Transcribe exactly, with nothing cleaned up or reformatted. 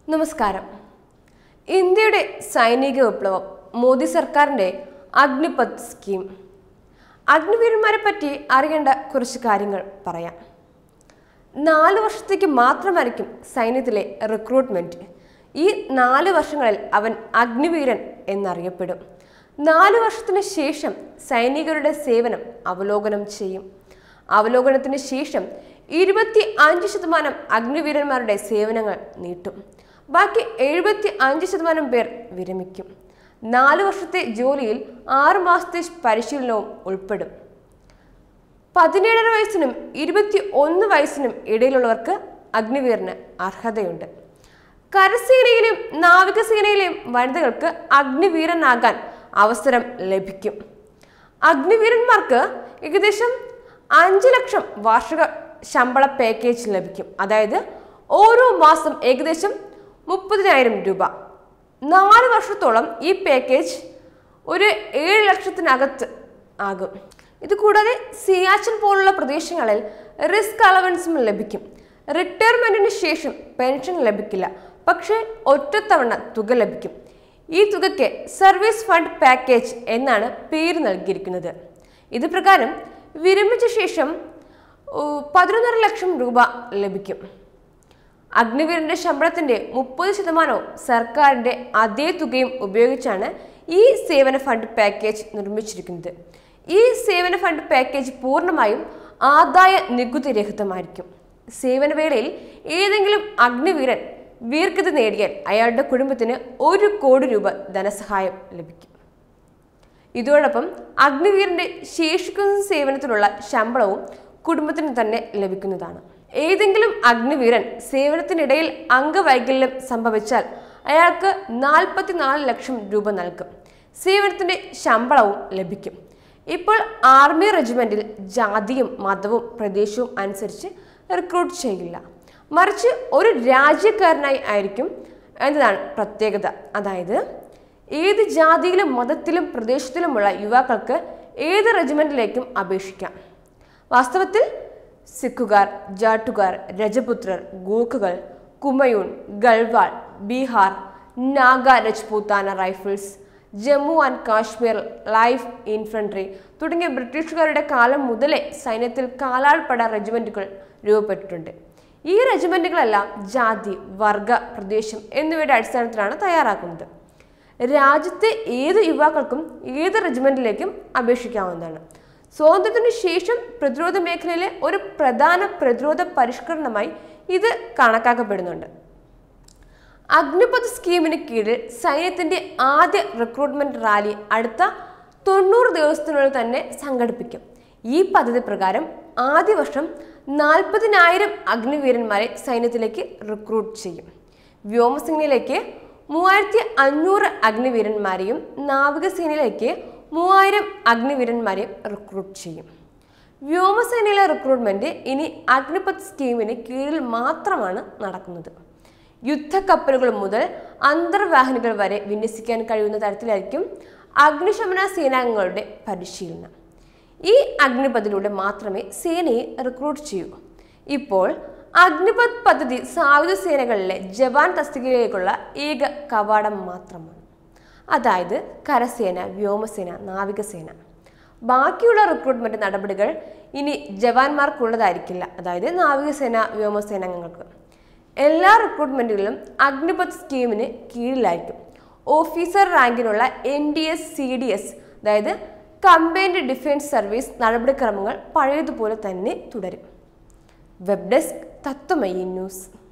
നമസ്കാരം. ഇന്ത്യയുടെ സൈനിക വിപ്ലവം, മോദി സർക്കാരിൻ്റെ അഗ്നിപത് സ്കീം. അഗ്നിവീരന്മാരെ പറ്റി അറിയേണ്ട കുറച്ച് കാര്യങ്ങൾ പറയാം. നാല് വർഷത്തേക്ക് മാത്രമായിരിക്കും സൈന്യത്തിലെ റിക്രൂട്ട്മെൻറ്റ്. ഈ നാല് വർഷങ്ങളിൽ അവൻ അഗ്നിവീരൻ എന്നറിയപ്പെടും. നാല് വർഷത്തിന് ശേഷം സൈനികരുടെ സേവനം അവലോകനം ചെയ്യും. അവലോകനത്തിന് ശേഷം ഇരുപത്തി അഞ്ച് ശതമാനം അഗ്നിവീരന്മാരുടെ സേവനങ്ങൾ നീട്ടും. ബാക്കി എഴുപത്തി അഞ്ച് ശതമാനം പേർ വിരമിക്കും. നാല് വർഷത്തെ ജോലിയിൽ ആറു മാസത്തെ പരിശീലനവും ഉൾപ്പെടും. പതിനേഴര വയസ്സിനും ഇരുപത്തി ഒന്ന് വയസ്സിനും ഇടയിലുള്ളവർക്ക് അഗ്നിവീരന് അർഹതയുണ്ട്. കരസേനയിലെയും നാവികസേനയിലെയും വനിതകൾക്ക് അഗ്നിവീരനാകാൻ അവസരം ലഭിക്കും. അഗ്നിവീരന്മാർക്ക് ഏകദേശം അഞ്ച് ലക്ഷം വാർഷിക ശമ്പള പാക്കേജ് ലഭിക്കും. അതായത് ഓരോ മാസം ഏകദേശം മുപ്പതിനായിരം രൂപ. നാല് വർഷത്തോളം ഈ പാക്കേജ് ഒരു ഏഴ് ലക്ഷത്തിനകത്ത് ആകും. ഇതുകൂടാതെ സിയാച്ചിൻ പോലുള്ള പ്രദേശങ്ങളിൽ റിസ്ക് അലവൻസും ലഭിക്കും. റിട്ടയർമെന്റിന് ശേഷം പെൻഷൻ ലഭിക്കില്ല, പക്ഷേ ഒറ്റത്തവണ തുക ലഭിക്കും. ഈ തുകയ്ക്ക് സർവീസ് ഫണ്ട് പാക്കേജ് എന്നാണ് പേര് നൽകിയിരിക്കുന്നത്. ഇത് പ്രകാരം വിരമിച്ച ശേഷം പതിനൊന്നര ലക്ഷം രൂപ ലഭിക്കും. അഗ്നിവീരന്റെ ശമ്പളത്തിന്റെ മുപ്പത് ശതമാനവും സർക്കാരിന്റെ അതേ തുകയും ഉപയോഗിച്ചാണ് ഈ സേവന ഫണ്ട് പാക്കേജ് നിർമ്മിച്ചിരിക്കുന്നത്. ഈ സേവന ഫണ്ട് പാക്കേജ് പൂർണ്ണമായും ആദായ നികുതി രഹിതമായിരിക്കും. സേവനവേളയിൽ ഏതെങ്കിലും അഗ്നിവീരൻ വീർഗതി നേടിയാൽ അയാളുടെ കുടുംബത്തിന് ഒരു കോടി രൂപ ധനസഹായം ലഭിക്കും. ഇതോടൊപ്പം അഗ്നിവീരന്റെ ശേഷിക്കുന്ന സേവനത്തിനുള്ള ശമ്പളവും കുടുംബത്തിന് തന്നെ ലഭിക്കുന്നതാണ്. ഏതെങ്കിലും അഗ്നിവീരൻ സേവനത്തിനിടയിൽ അംഗവൈകല്യം സംഭവിച്ചാൽ അയാൾക്ക് നാൽപ്പത്തിനാല് ലക്ഷം രൂപ നൽകും. സേവനത്തിന്റെ ശമ്പളവും ലഭിക്കും. ഇപ്പോൾ ആർമി റെജിമെന്റിൽ ജാതിയും മതവും പ്രദേശവും അനുസരിച്ച് റിക്രൂട്ട് ചെയ്യില്ല, മറിച്ച് ഒരു രാജ്യക്കാരനായി ആയിരിക്കും എന്നതാണ് പ്രത്യേകത. അതായത് ഏത് ജാതിയിലും മതത്തിലും പ്രദേശത്തിലുമുള്ള യുവാക്കൾക്ക് ഏത് റെജിമെന്റിലേക്കും അപേക്ഷിക്കാം. വാസ്തവത്തിൽ സിഖുകാർ, ജാട്ടുകാർ, രജപുത്രർ, ഗൂർഖകൾ, Kumaon, Garhwal, Bihar, Naga Rajputana rifles, Jammu and Kashmir light infantry തുടങ്ങിയ ബ്രിട്ടീഷുകാരുടെ കാലം മുതലേ സൈന്യത്തിൽ കാലാൾപ്പട റെജിമെന്റുകൾ രൂപപ്പെട്ടിട്ടുണ്ട്. ഈ റെജിമെന്റുകളെല്ലാം ജാതി, വർഗ, പ്രദേശം എന്നിവയുടെ അടിസ്ഥാനത്തിലാണ് തയ്യാറാക്കുന്നത്. രാജ്യത്തെ ഏത് യുവാക്കൾക്കും ഏത് റെജിമെന്റിലേക്കും അപേക്ഷിക്കാവുന്നതാണ്. സ്വാതന്ത്ര്യത്തിനു ശേഷം പ്രതിരോധ മേഖലയിലെ ഒരു പ്രധാന പ്രതിരോധ പരിഷ്കരണമായി ഇത് കണക്കാക്കപ്പെടുന്നുണ്ട്. അഗ്നിപത് സ്കീമിന് കീഴിൽ സൈന്യത്തിന്റെ ആദ്യ റിക്രൂട്ട്മെന്റ് റാലി അടുത്ത തൊണ്ണൂറ് ദിവസത്തിനുള്ളിൽ തന്നെ സംഘടിപ്പിക്കും. ഈ പദ്ധതി പ്രകാരം ആദ്യ വർഷം നാൽപ്പതിനായിരം അഗ്നിവീരന്മാരെ സൈന്യത്തിലേക്ക് റിക്രൂട്ട് ചെയ്യും. വ്യോമസേനയിലേക്ക് മൂവായിരത്തി അഞ്ഞൂറ് അഗ്നിവീരന്മാരെയും നാവികസേനയിലേക്ക് മൂവായിരം അഗ്നിവീരന്മാരെയും റിക്രൂട്ട് ചെയ്യും. വ്യോമസേനയിലെ റിക്രൂട്ട്മെന്റ് ഇനി അഗ്നിപത് സ്കീമിന് കീഴിൽ മാത്രമാണ് നടക്കുന്നത്. യുദ്ധക്കപ്പലുകൾ മുതൽ അന്തർവാഹിനികൾ വരെ വിന്യസിക്കാൻ കഴിയുന്ന തരത്തിലായിരിക്കും അഗ്നിശമന സേനാംഗങ്ങളുടെ പരിശീലനം. ഈ അഗ്നിപഥിലൂടെ മാത്രമേ സേനയെ റിക്രൂട്ട് ചെയ്യൂ. ഇപ്പോൾ അഗ്നിപത് പദ്ധതി സായുധ സേനകളിലെ ജവാൻ തസ്തികയിലേക്കുള്ള ഏക കവാടം മാത്രമാണ്. അതായത് കരസേന, വ്യോമസേന, നാവികസേന. ബാക്കിയുള്ള റിക്രൂട്ട്മെന്റ് നടപടികൾ ഇനി ജവാന്മാർക്കുള്ളതായിരിക്കില്ല, അതായത് നാവികസേന, വ്യോമസേന അംഗങ്ങൾക്ക്. എല്ലാ റിക്രൂട്ട്മെന്റുകളിലും അഗ്നിപത് സ്കീമിന് കീഴിലായിരിക്കും. ഓഫീസർ റാങ്കിനുള്ള N D S C D S അതായത് കമ്പൈൻഡ് ഡിഫൻസ് സർവീസ് നടപടിക്രമങ്ങൾ പഴയതുപോലെ തന്നെ തുടരും. Web desk Tatwamayi news.